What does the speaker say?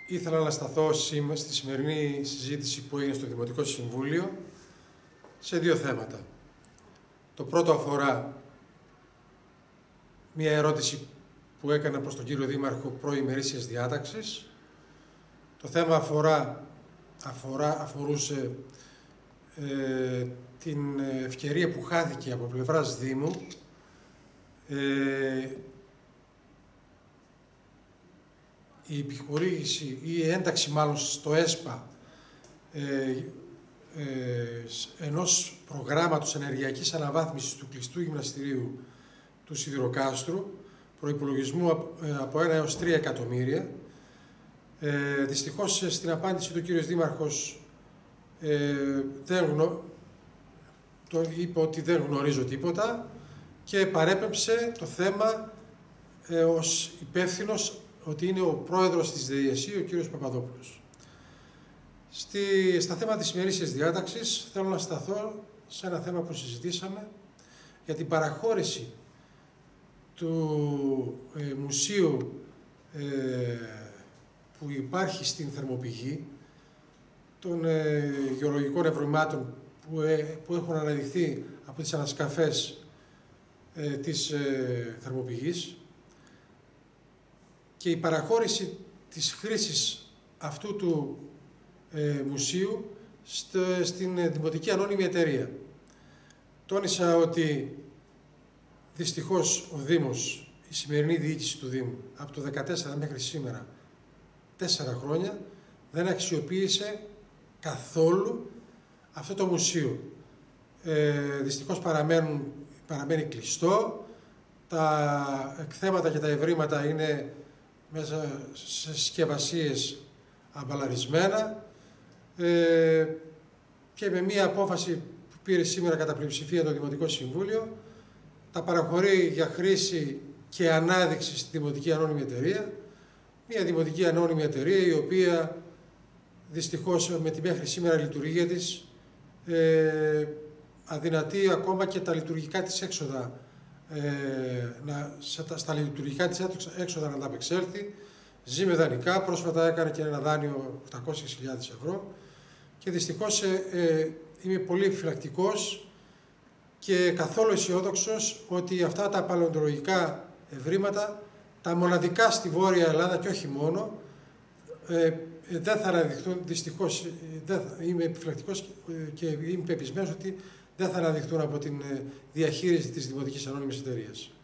Ήθελα να σταθώ στη σημερινή συζήτηση που έγινε στο Δημοτικό Συμβούλιο σε δύο θέματα. Το πρώτο αφορά μία ερώτηση που έκανα προς τον κύριο Δήμαρχο προημερήσιας διάταξης. Το θέμα αφορούσε την ευκαιρία που χάθηκε από πλευράς Δήμου η επιχορήγηση ή η ένταξη μάλλον στο ΕΣΠΑ ενός προγράμματος ενεργειακής αναβάθμισης του κλειστού γυμναστηρίου του Σιδηροκάστρου, προϋπολογισμού από 1 έως 3 εκατομμύρια. Δυστυχώς στην απάντηση του κύριος Δήμαρχος είπε ότι δεν γνωρίζω τίποτα και παρέπεμψε το θέμα ως υπεύθυνος, ότι είναι ο πρόεδρος της ΔΕΙΑΣΥ, ο κύριος Παπαδόπουλος. Στα θέματα της ημερήσιας διάταξης θέλω να σταθώ σε ένα θέμα που συζητήσαμε για την παραχώρηση του μουσείου που υπάρχει στην Θερμοπηγή, των γεωλογικών ευρημάτων που έχουν αναδειχθεί από τις ανασκαφές της Θερμοπηγής, και η παραχώρηση της χρήσης αυτού του μουσείου στην Δημοτική Ανώνυμη Εταιρεία. Τόνισα ότι δυστυχώς ο Δήμος, η σημερινή διοίκηση του Δήμου, από το 2014 μέχρι σήμερα, 4 χρόνια, δεν αξιοποίησε καθόλου αυτό το μουσείο. Δυστυχώς παραμένει κλειστό, τα εκθέματα και τα ευρήματα είναι μέσα σε συσκευασίες αμπαλαρισμένα και με μία απόφαση που πήρε σήμερα κατά πλειοψηφία το Δημοτικό Συμβούλιο τα παραχωρεί για χρήση και ανάδειξη στη Δημοτική Ανώνυμη Εταιρεία, μία Δημοτική Ανώνυμη Εταιρεία η οποία δυστυχώς με τη μέχρι σήμερα λειτουργία της αδυνατεί ακόμα και τα λειτουργικά της έξοδα στα λειτουργικά της έξοδα να ανταπεξέλθει. Ζει με δανεικά, πρόσφατα έκανε και ένα δάνειο 800.000 ευρώ και δυστυχώς είμαι πολύ επιφυλακτικός και καθόλου αισιόδοξος ότι αυτά τα παλαιοντολογικά ευρήματα, τα μοναδικά στη Βόρεια Ελλάδα και όχι μόνο, δεν θα αναδειχθούν, δυστυχώς είμαι επιφυλακτικός και είμαι πεπισμένος ότι δεν θα αναδειχθούν από την διαχείριση της Δημοτικής Ανώνυμης Εταιρείας.